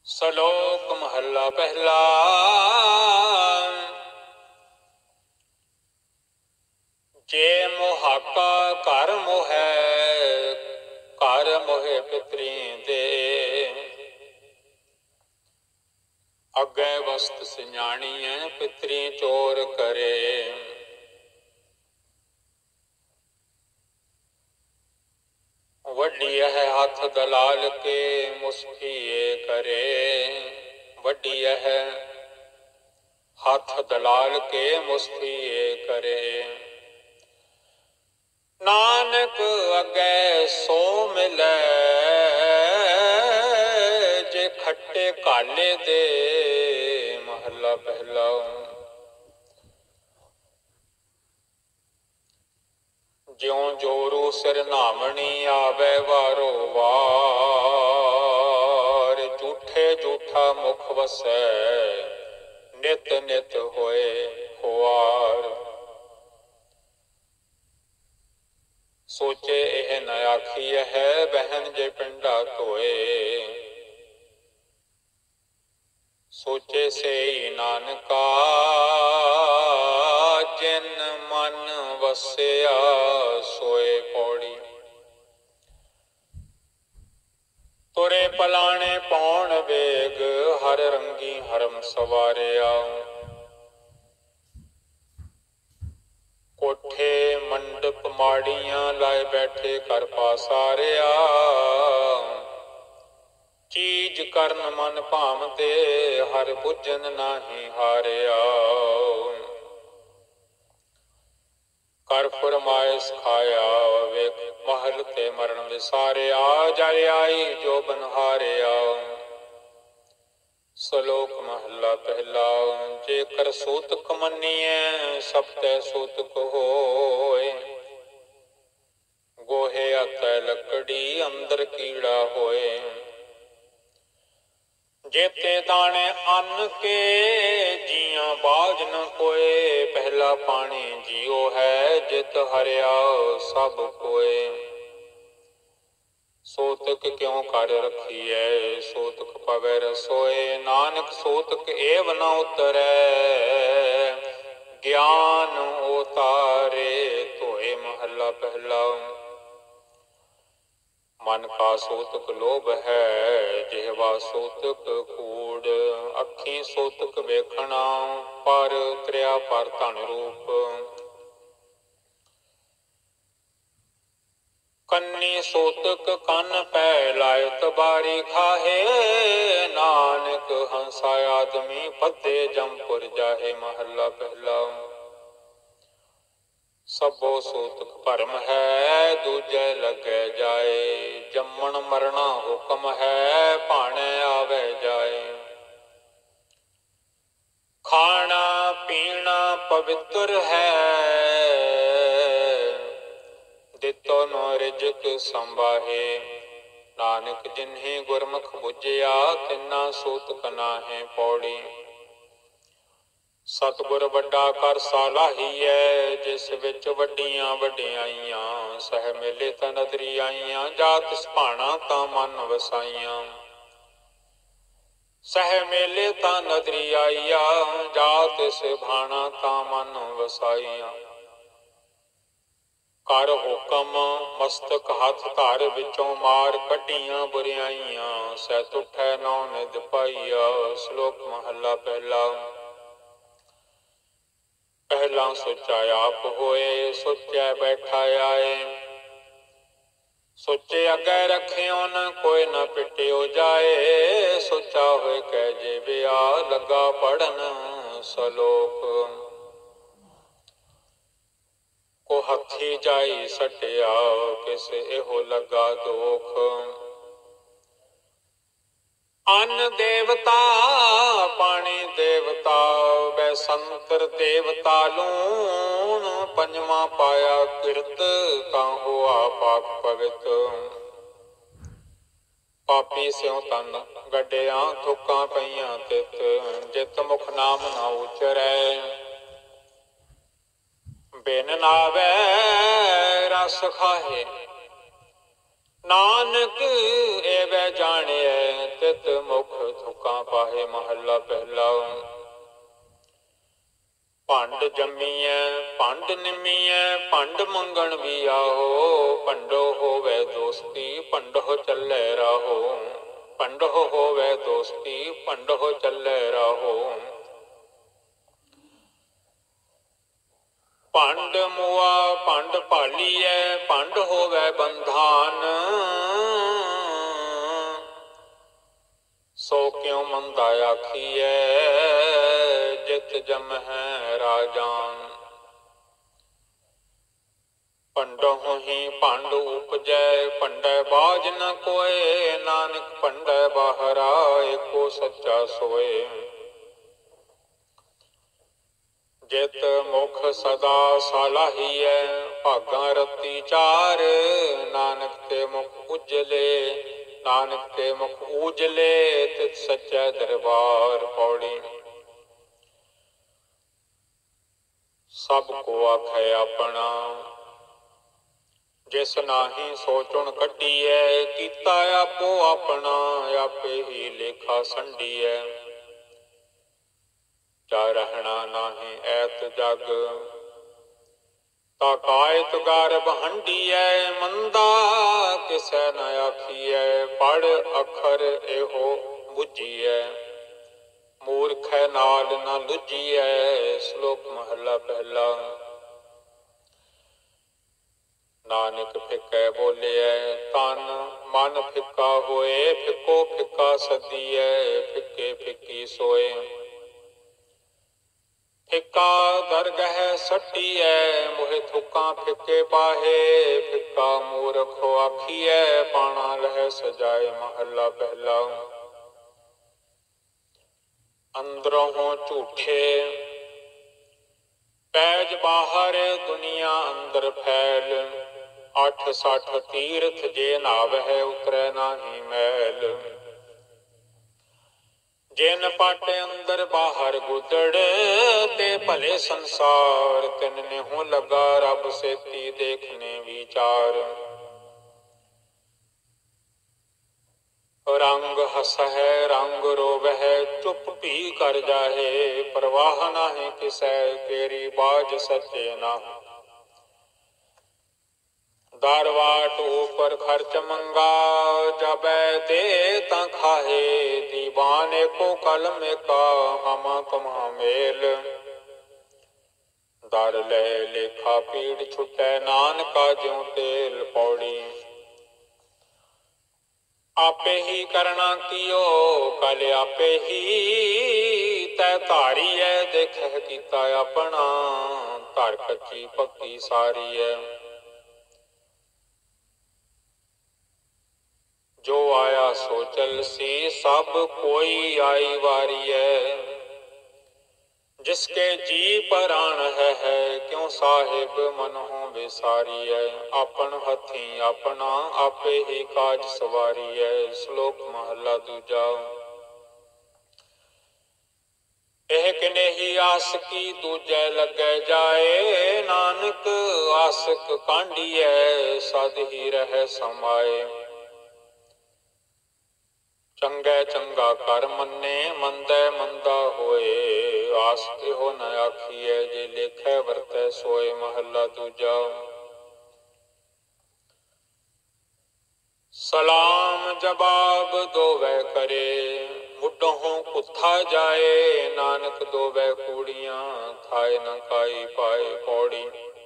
ਸਲੋਕ ਮਹੱਲਾ ਪਹਿਲਾ। ਜੇ ਮੁਹਾਕਾ ਘਰ ਮੋਹੈ, ਘਰ ਮੋਹੇ ਪਿਤਰੀ ਦੇ। ਅੱਗੇ ਵਸਤ ਸਿਆਣੀਐ, ਪਿਤਰੀ ਚੋਰ ਕਰੇ। ਵੱਡੀ ਹੈ ਹੱਥ ਦਲਾਲ ਕੇ, ਮੁਸਕੀਏ ਕਰੇ। ਵੱਡੀ ਹੈ ਹੱਥ ਦਲਾਲ ਕੇ, ਮੁਸਕੀਏ ਕਰੇ। ਨਾਨਕ ਅੱਗੇ ਸੋ ਮਿਲੈ, ਜੇ ਖੱਟੇ ਕਾਲੇ ਦੇ। ਮਹੱਲਾ ਪਹਿਲਾ। ਜਿਉ ਜੋਰੂ ਸਿਰ ਨਾਮਣੀ, ਆਵੇ ਵਾਰੋ ਵਾਰ। ਝੂਠੇ ਝੂਠਾ ਮੁਖ ਵਸੈ, ਨਿਤ ਨਿਤ ਹੋਏ ਹੁਆਰ। ਸੋਚੇ ਇਹ ਨ ਆਖੀਐ ਹੈ, ਬਹਿਨ ਜੇ ਪਿੰਡਾ ਧੋਏ। ਸੋਚੇ ਸੇ ਨਾਨਕਾ, ਜਿਨ ਮਨ ਵਸਿਆ ਸੋਏ ਪੌੜੀ। ਤੁਰੇ ਪਲਾਣੇ ਪੌਣ ਵੇਗ, ਹਰ ਰੰਗੀ ਹਰਮ ਸਵਾਰਿਆ। ਕੋਠੇ ਮੰਡਪ ਮਾੜੀਆਂ, ਲਾਏ ਬੈਠੇ ਘਰ ਪਾਸਾਰਿਆ। ਚੀਜ ਕਰਨ ਮਨ ਭਾਵਦੇ, ਹਰ ਬੁੱਝਣ ਨਾਹੀ ਹਾਰਿਆ। ਕਰ ਫਰਮਾਇਸ਼ ਖਾਇਆ, ਵੇਖ ਮਹਲ ਤੇ ਮਰਨ ਵਿਸਾਰਿਆ। ਜਲ ਆਈ ਜੋ ਬਨਹਾਰਿਆ। ਸਲੋਕ ਮਹੱਲਾ ਪਹਿਲਾ। ਜੇਕਰ ਸੂਤਕ ਮੰਨੀਐ, ਸਭ ਤੈ ਸੂਤਕ ਹੋਏ। ਗੋਹੇ ਆਤੈ ਲੱਕੜੀ, ਅੰਦਰ ਕੀੜਾ ਹੋਏ। ਜੇਤੇ ਦਾਣੇ ਅੰਨ ਕੇ, ਜੀਆਂ ਬਾਝ ਨ ਕੋਏ। ਪਹਿਲਾ ਪਾਣੀ ਜੀਉ ਹੈ, ਜਿਤ ਹਰਿਆ ਸਭ ਕੋਏ। ਸੋਤਕ ਕਿਉ ਕਰ ਰਖੀਐ, ਸੋਤਕ ਪਵੈ ਰਸੋਏ। ਨਾਨਕ ਸੋਤਕ ਏਵ ਨ ਉਤਰੈ, ਗਿਆਨ ਉਤਾਰੇ ਧੋਏ। ਮਹੱਲਾ ਪਹਿਲਾ। ਮਨ ਕਾ ਸੋਤਕ ਲੋਭ ਹੈ, ਜਿਹਵਾ ਸੋਤਕ ਕੂੜ। ਅੱਖੀਂ ਸੋਤਕ ਵੇਖਣਾ, ਪਰ ਉਤਰਿਆ ਪਰ ਧਨ ਰੂਪ। ਕੰਨੀ ਸੋਤਕ ਕੰਨ ਪੈ, ਲਾਇਤ ਬਾਰੀ ਖਾਹੇ। ਨਾਨਕ ਹੰਸਾ ਆਦਮੀ, ਪੱਦੇ ਜੰਪੁਰ ਜਾਹੇ। ਮਹੱਲਾ ਪਹਿਲਾ। ਸਭੋ ਸੋਤਕ ਭਰਮ ਹੈ, ਦੂਜੇ ਲੱਗੇ ਜਾਏ। ਜੰਮਣ ਮਰਣਾ ਹੁਕਮ ਹੈ, ਭਾਣੇ ਆਵੇ ਜਾਏ। ਖਾਣਾ ਪੀਣਾ ਪਵਿੱਤਰ ਹੈ, ਦਿੱਤੋ ਨੋ ਰਿਜਕ ਸੰਭਾਹੇ। ਨਾਨਕ ਜਿਨਹੀ ਗੁਰਮੁਖ ਬੁਝਿਆ, ਤਿੰਨਾ ਸੂਤਕ ਨਾਹੇ ਪੌੜੀ। ਸਤਿਗੁਰ ਵੱਡਾ ਕਰ ਸਾਲਾਹੀਐ, ਜਿਸ ਵਿੱਚ ਵੱਡੀਆਂ ਵਡਿਆਈਆਂ। ਸਹਿ ਮੇਲੇ ਤਾਂ ਨਦਰੀ ਆਈਆਂ, ਜਾ ਤਿਸ ਭਾਣਾ ਤਾਂ ਮਨ ਵਸਾਈਆਂ। ਸਹਿ ਮੇਲੇ ਤਾਂ ਨਦਰੀ ਆਈਆ, ਜਾ ਤਿਸ ਭਾਣਾ ਤਾਂ ਮਨ ਵਸਾਈਆਂ। ਕਰ ਹੁਕਮ ਮਸਤਕ ਹੱਥ ਧਰ, ਵਿੱਚੋਂ ਮਾਰ ਕੱਢੀਆਂ ਬੁਰਿਆਈਆਂ। ਸਹਿ ਤੁਠੈ ਨੌ ਨਿਧ ਪਾਈਆ। ਸ਼ਲੋਕ ਮਹੱਲਾ ਪਹਿਲਾ। ਪਹਿਲਾਂ ਸੋਚਾ ਆਪ ਹੋਏ, ਸੋਚਿਆ ਬੈਠਾ ਆਏ। ਸੋਚੇ ਅੱਗੇ ਰੱਖਿਓ ਨ ਕੋਈ ਨ ਪਿਟਿਓ ਜਾਏ। ਸੋਚਾ ਹੋਏ ਕਹਿ ਜੇ ਵਿਆ, ਲੱਗਾ ਪੜਨ ਸਲੋਕ। ਕੋ ਹੱਥੀ ਜਾਈ ਸਟਿਆ, ਕਿਸ ਇਹੋ ਲੱਗਾ ਦੋਖ। ਅੰਨ ਦੇਵਤਾ ਪਾਣੀ ਦੇਵਤਾ, ਬੈਸੰਤਰ ਦੇਵਤਾ ਲੂਣ। ਪੰਜਵਾਂ ਪਾਇਆ ਕਿਰਤ, ਕਾਹੋ ਪਾਕ ਪਵਿੱਤ। ਪਾਪੀ ਸਿਉ ਤਨ ਗੱਡਿਆਂ, ਥੁੱਕਾਂ ਪਈਆਂ ਤਿਤ। ਜਿਤ ਮੁਖ ਨਾਮ ਨਾ ਉਚਰੈ, ਬਿਨ ਨਾਵੈ ਰਸ ਖਾਹੇ। ਨਾਨਕ ਏਵੈ ਜਾਣਿਐ, ਤਿਤ ਮੁਖ थुका पाहे महला पहला। भंड जम्मीए भंड निमीए भंड मंगण भी आहो, भंडो होवे दोस्ती भंडो चले राहो, भंडो होवे दोस्ती भंडो चले राहो। भंड मुआ भंड भालीए भंड होवे बंधान, सो क्यों मंदा आखिए जित जम है राजान। भंडो ही भंड उपजै भंडै बाज न कोय, नानक भंडै बाहरा एको सच्चा सोए। जित मुख सदा सालाहीए भागा रती चार, नानक ते मुख उजले नानक ते मुख उजले तित सच्चा दरबार। पौड़ी सबको आखे अपना जिस नाही सोचुन कढीए, कीता आपो अपना आपे ही लेखा संडीए। जा रहना नाही ऐत जग ता कायत गारब हंडीए, मंदा किसै न आखीए पढ़ अखर एहो बुझीए, मूर्ख नाल न लुझीए। श्लोक महला पहला। नानक फिकै बोलिए तन मन फिका होए, फिको फिका सदिए फिके फिकी सोए। फिका दरगह सटिए मुहे थुका फिके पाहे, फिका मूर्खो आखिए पाना लह सजाए। महला पहला। अंदरों हो झूठे पैज बाहर दुनिया अंदर फैल, 8 तीर्थ जे नावह उतरै नाही मैल। जिन पाटे अंदर बाहर गुदड़ ते भले संसार, तिन ने हो लगा रब सेती देखने विचार। रंग हसह रंग रोवह चुप भी कर जाहे, परवाह नाहि किसै तेरी बाज सचे ना। दारवाट ऊपर खर्च मंगा जबै दे ता खाहे, दीवाने को कलम का हमा कमा मेल। दर ले लेखा पीड़ छुटै नानका ज्यों तेल। पौड़ी आपे ही करना कियो कल आपे ही तै धारी है, देख कीता अपना धर कच्ची पक्की सारी है। जो आया सो चल सी सब कोई आई वारी है, जिसके जी प्राण है क्यों साहिब मन हो बेसारी है। अपन हथी अपना आपे ही काज सवारी है। श्लोक महला दूजा। एक ने ही आस की दूजे लगे जाए, नानक आसक कांडी है सद ही रह समाए। चंगे चंगा कर मन्ने मंदै मंदा होए, आस्ते हो न आखिए जे लेखे वर्तै सोए। महला दूजा। सलाम जवाब दोवे करे मुडहों कुथा जाए, नानक दोवे कूड़ियां थाए न काई पाए। पौड़ी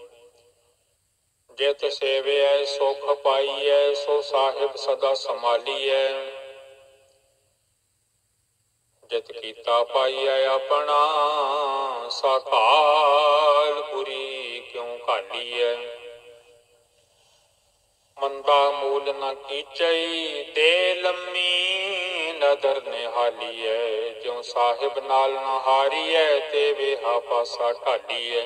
जित सेवे सुख पाइए सो साहिब सदा संभालिए, जित कीता पाइए अपना साकाल बुरी क्यों कालिए। मंदा मूल न कीचई दे लम्मी नदर निहालिए, ज्यों साहिब नाल न हारिए ते वेहा पासा ढालिए।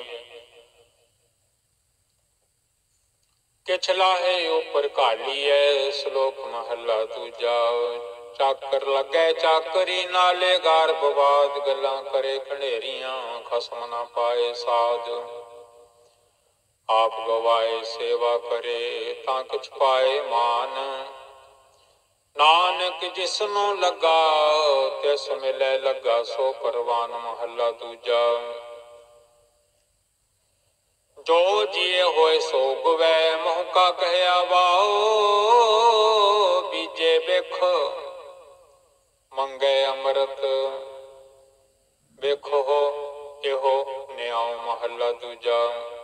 किछ लाहे ऊपर घालिए। श्लोक महला दूजा। चाकर लगे चाकरी नाले गार बवाद, गल्लां करे खंडेरियां खसम ना पाए साध। आप गवाए सेवा करे तां किछ पाए मान, नानक नानक जिसनो लगा तिस मिलै लगा सो परवान। महला दूजा। जो जिए होए सो गुवै मोह का कहया बाओ। बीजे बेख मंगे अमृत बेखो हो एहो न्याओ। महला दूजा।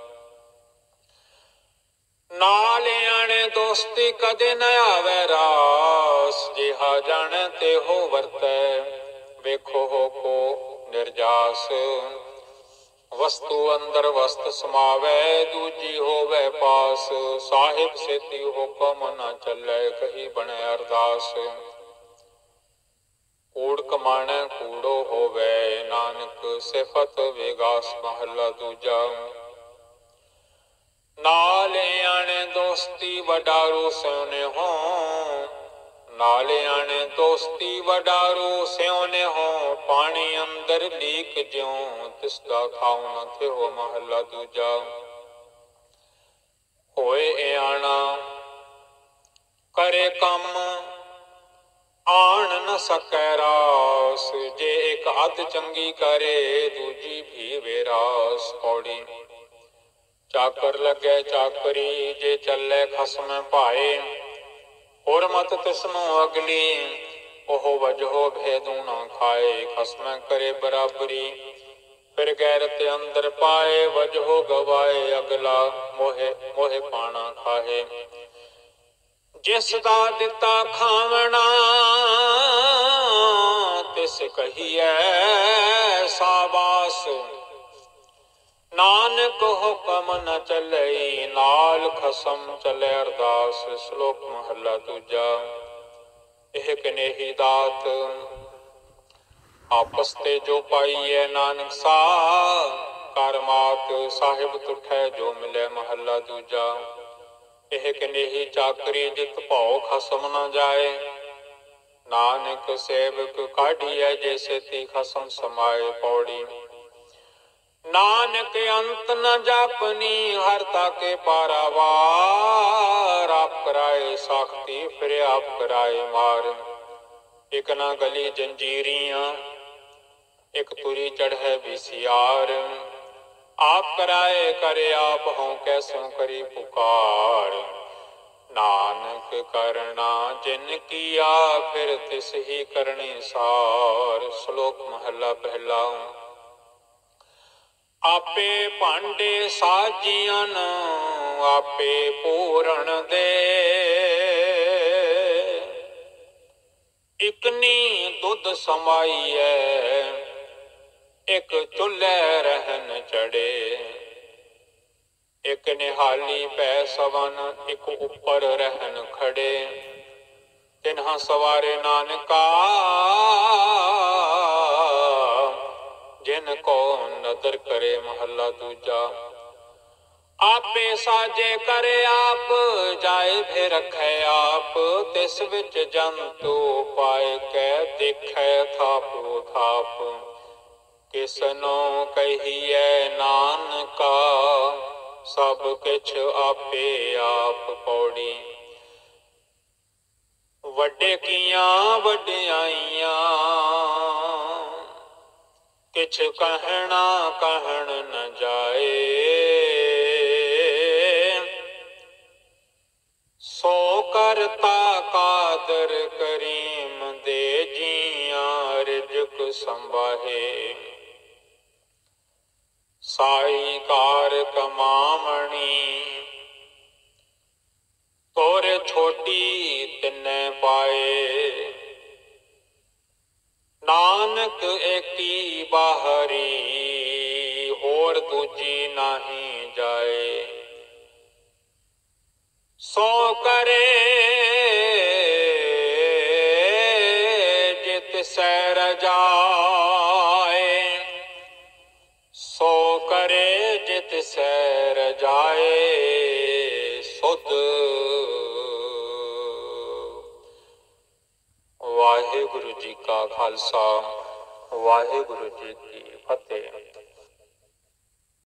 नाल आने दोस्ती कदे न आवे रास। जिहा जाने ते हो वर्तै वेखो हो को निर्जास। वस्तु अंदर वस्त समावे दूजी होवे पास। साहिब सेती हुकम न चले कही बने अरदास। कूड़ कमाणे कूड़ो होवे नानक सिफत विगास। महला दूजा। नाल आने दोस्ती वडारू स्योने हो। नाल आने दोस्ती वडारू स्योने हो। पानी अंदर लीक ज्यों तिसदा खाऊ न थे हो। महला दूजा। होए आना करे कम आन न सकै रास। जे एक अध चंगी करे दूजी भी वेरास। पौड़ी। चाकर लगे चाकरी जे चले खसम पाए। और मत तिसनो अगली ओह वजहो भेदू ना खाए। खसम करे बराबरी फिर गैरत अंदर पाए। वजहो गवाए अगला मोहे मोहे पाना खाए। जिसदा दिता खावना तिस कहिए साबास। नानक हुक्म न चले नाल खसम चले अरदास। श्लोक महला दूजा। एह कनेही दात आपस ते जो पाई है नानक सा। कर मात साहिब तुठै जो मिले। महला दूजा। एह कनेही चाकरी जित भाव खसम न जाए। नानक सेवक काढ़िए जैसे ती खसम समाए। पौड़ी। नानक अंत न जापनी हरता के पारावार। आप कराए साख्ती फिर आप कराए मार। एक न गली जंजीरियां एक तुरी चढ़े बिसियार। आप कराए करे आप हों कैसों करी पुकार। नानक करना जिन किया फिर तिस ही करनी सार। श्लोक महला पहला। आपे भांडे साजियन आपे पूरण दे। इकनी दुध समाईए एक चुल्हे रहन चढ़े। एक निहाली पै सवन एक ऊपर रहन खड़े। तिन्हा सवारे नानका जिनको नदर करे। महला दूजा। आपे साजे करे आप जाए भी रखे आप। तिस विच जंतु पाए कै दिखे थापो थाप। किसनो कहिए नानका सब किछ आपे आप। पौड़ी। वड्डे किया वड्डियाइयां किछ कहना कहन न जाए। सो करता कादर करीम दे जियां रिजक संभाहे। साई कार कमामणी तोर छोटी तिन्ने पाए। नानक एकी बाहरी होर दूजी नाही जाए। सो करे जित सैर जाए। सो करे जित सैर जाए सुध। वाहिगुरु जी का खालसा वाहिगुरु जी की फतेह।